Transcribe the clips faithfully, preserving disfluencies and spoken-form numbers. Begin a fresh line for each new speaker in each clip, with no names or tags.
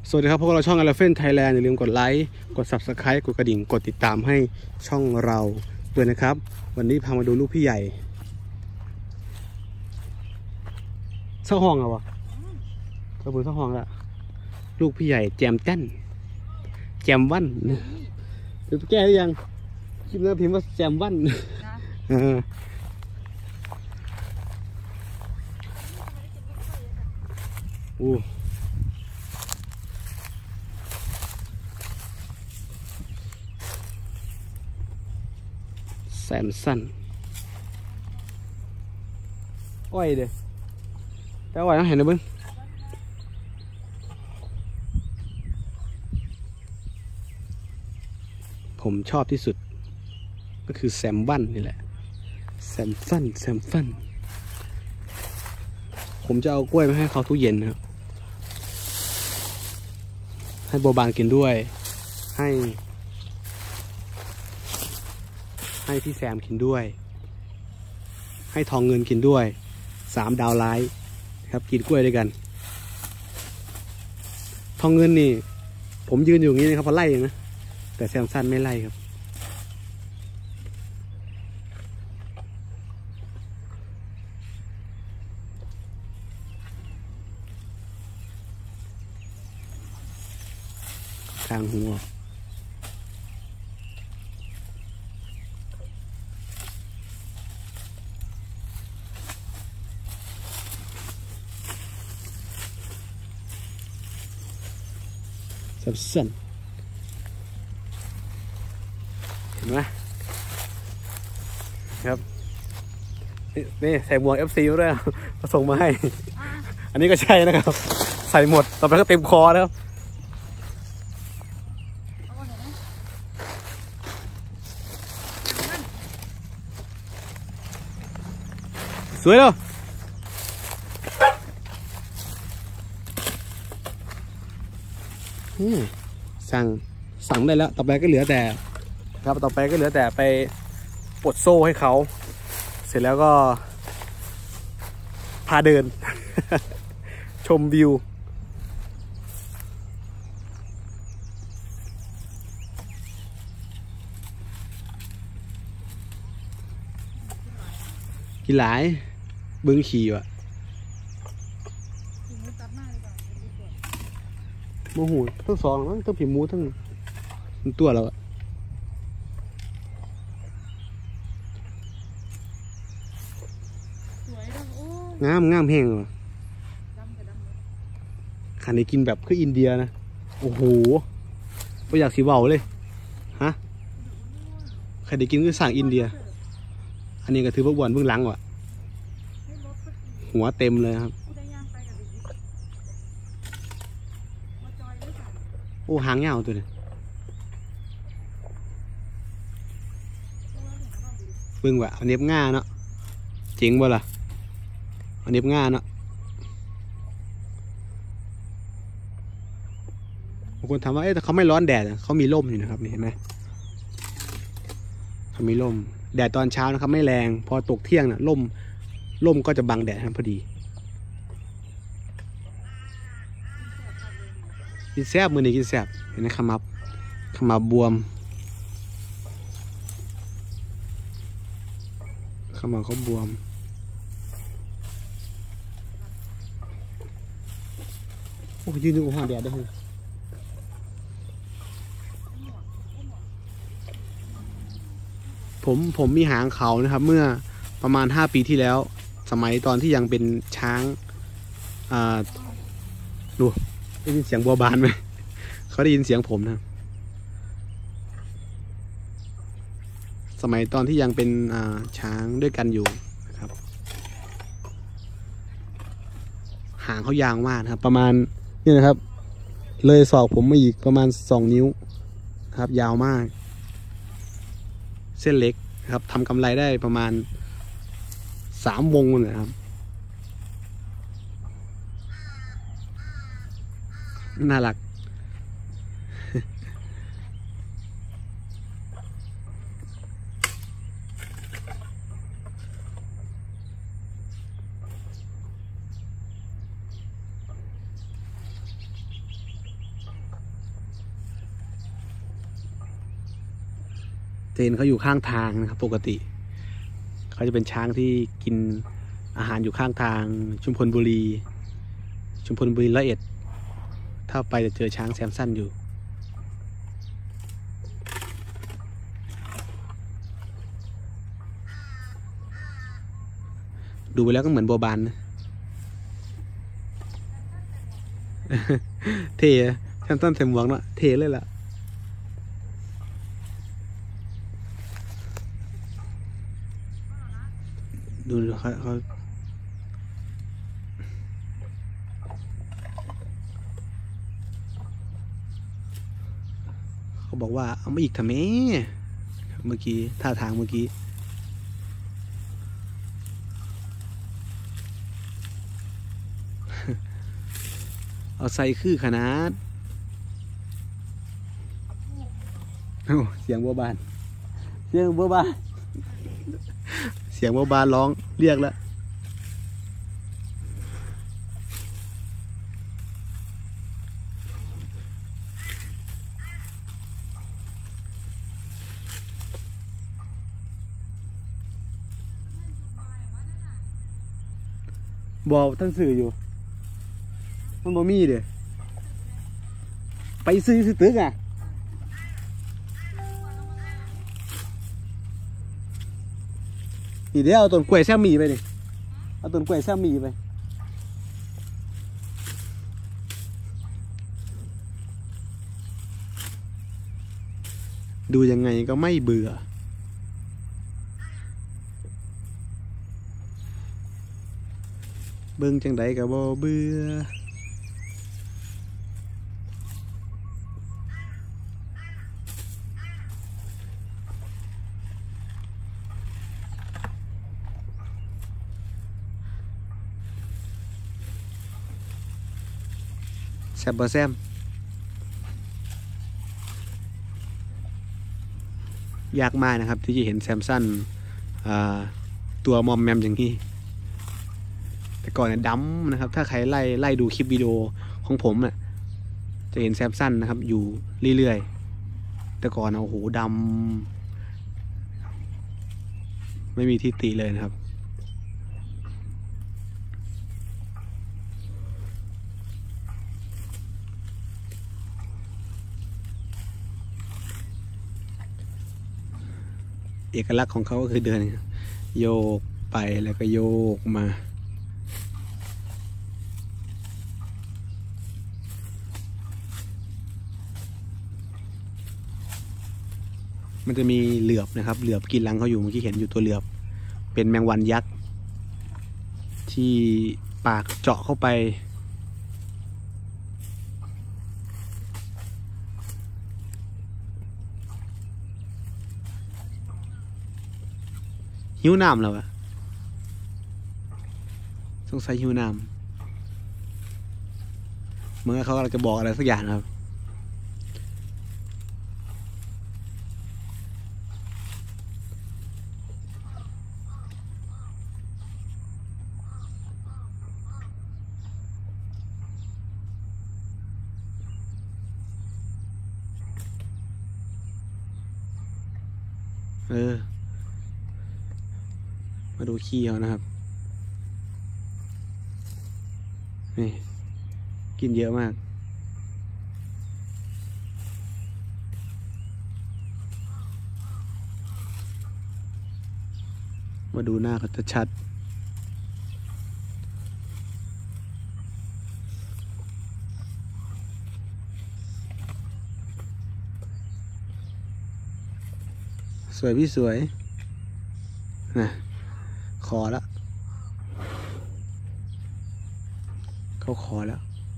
สวัสดีครับพวกเราช่อง Elephant Thailand อย่าลืมกดไลค์กด Subscribe กดกระดิ่งกดติดตามให้ช่องเราด้วยนะครับวันนี้พามาดูลูกพี่ใหญ่เศร้าห้องเหรอวะกระเบื้องเศร้าห้องละลูกพี่ใหญ่แจมแต้นแจมวันเดี๋ยวแก้หรือยังคลิปนี้พิมพ์ว่าแจมวันเออโอ้แซมสันอ้อยเด้อแต่อ้อยต้องเห็นนะเบิ้งผมชอบที่สุดก็คือแซมบันนี่แหละแซมฟันแซมฟันผมจะเอากล้วยมาให้เขาทุกเย็นนะครับให้โบบานกินด้วยให้ให้พี่แซมกินด้วยให้ทองเงินกินด้วยสามดาวไลท์ครับกินกล้วยด้วยกันทองเงินนี่ผมยืนอยู่อย่างนี้นะครับพอไล่นะแต่แซมสั้นไม่ไล่ครับกลางหัวสั้นเห็นไหมครับนี่ใส่หมวก เอฟ ซี ด้วยมาส่งมาให้อันนี้ก็ใช่นะครับใส่หมดต่อไปก็เต็มคอแล้วสวยเลยสั่งสั่งได้แล้วต่อไปก็เหลือแต่ครับต่อไปก็เหลือแต่ไปปลดโซ่ให้เขาเสร็จแล้วก็พาเดิน ชมวิวกินหลายเบิ้งขี่ว่ะโมโหทั้งสองทั้งผีมูทั้งตัวเราอะงามงามแห้งว่ะขันได้กินแบบคืออินเดียนะโอ้โหไม่อยากสีเบาเลยฮะใครได้กินคือสั่งอินเดียอันนี้ก็ถือว่าบวนเบื้องหลังว่ะหัวเต็มเลยครับโอ้หางยาวตัวนี้เบิ่งว่ะเอาเน็บง่าเนาะเจ๋งบ่ล่ะเอาเน็บง่าเนาะบางคนถามว่าเอ๊ะแต่เขาไม่ร้อนแดดเขามีร่มอยู่นะครับนี่เห็นไหมเขามีร่มแดดตอนเช้านะครับไม่แรงพอตกเที่ยงน่ะร่มร่มก็จะบังแดดครับพอดีกินแซ่บมือนี้กินแซ่บเห็นไหมขมับขมับบวมขมับเขาบวมโอ้ยืนดูหัวแดดด้วยผมผมมีหางเขานะครับเมื่อประมาณห้าปีที่แล้วสมัยตอนที่ยังเป็นช้างอ่าดูได้ยินเสียงบัวบานไหมเขาได้ยินเสียงผมนะสมัยตอนที่ยังเป็นอ่าช้างด้วยกันอยู่นะครับหางเขายาวมากนะครับประมาณนี่นะครับเลยศอกผมมาอีกประมาณสองนิ้วครับยาวมากเส้นเล็กครับทำกำไรได้ประมาณสามวงเลยครับน่ารักจะเห็นเขาอยู่ข้างทางนะครับปกติเขาจะเป็นช้างที่กินอาหารอยู่ข้างทางชุมพลบุรีชุมพลบุรีละเอียดถ้าไปจะเจอช้างแซมสันอยู่ดูไปแล้วก็เหมือนบัวบานนะเท่แซมสันเต็มหวังเนาะเท่เลยล่ะดูเขาเขาเขาบอกว่าเอามาอีกทำไมเมื่อกี้ท่าทางเมื่อกี้เอาใส่คือขนาดโอ้เสียงบัวบานเสียงบัวบานเสียงบัวบานร้องเรียกแล้วบอกท่านสื่ออยู่มันบ่มีเด้อไปซื้อซื้อตึกอ่ะนี่เดี๋ยวเอาต้นกล้วยแซมมี่ไปดิเอาต้นกล้วยแซมมี่ไปดูยังไงก็ไม่เบื่อเบิ่งจังใดก็บ่เบื่อแซมบ่แซมยากมากนะครับที่จะเห็นแซมสันตัวมอมแมมอย่างนี้แต่ก่อนเนี่ยดำนะครับถ้าใครไล่ไล่ดูคลิปวิดีโอของผมเนี่ยจะเห็นแซมสันนะครับอยู่เรื่อยๆแต่ก่อนโอ้โหดำไม่มีที่ติเลยนะครับเอกลักษณ์ของเขาก็คือเดินโยกไปแล้วก็โยกมามันจะมีเหลือบนะครับเหลือบกินรังเขาอยู่เมื่อกี้เห็นอยู่ตัวเหลือบเป็นแมงวันยักษ์ที่ปากเจาะเข้าไปหิวน้ำแล้วอะสงสัยหิวน้ำเมื่อเขากำลังจะบอกอะไรสักอย่างครับเออมาดูขี้เขานะครับนี่กินเยอะมากมาดูหน้าเขาจะชัดสวยพี่สวยนะขอแล้วเขาขอแล้ว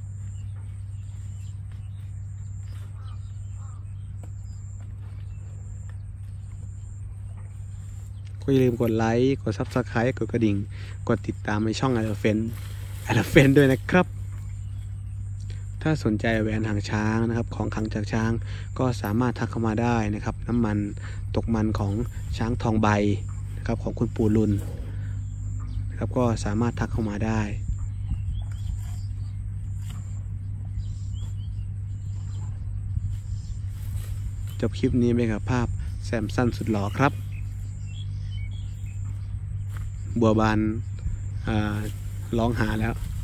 ก็อย่าลืมกดไลค์กดซับสไครต์กดกระดิ่งกดติดตามในช่อง Elephant Elephant ด้วยนะครับถ้าสนใจแหวนหางช้างนะครับของขลังจากช้างก็สามารถทักเข้ามาได้นะครับน้ำมันตกมันของช้างทองใบนะครับของคุณปู่ลุนนะครับก็สามารถทักเข้ามาได้จบคลิปนี้ไปกับภาพแซมสันสุดหล่อครับ บัวบานร้องหาแล้ว